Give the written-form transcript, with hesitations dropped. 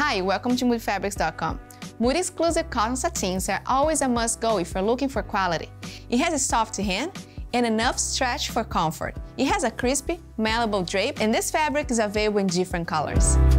Hi, welcome to moodfabrics.com. Mood Exclusive cotton sateens are always a must-go if you're looking for quality. It has a soft hand and enough stretch for comfort. It has a crispy, malleable drape, and this fabric is available in different colors.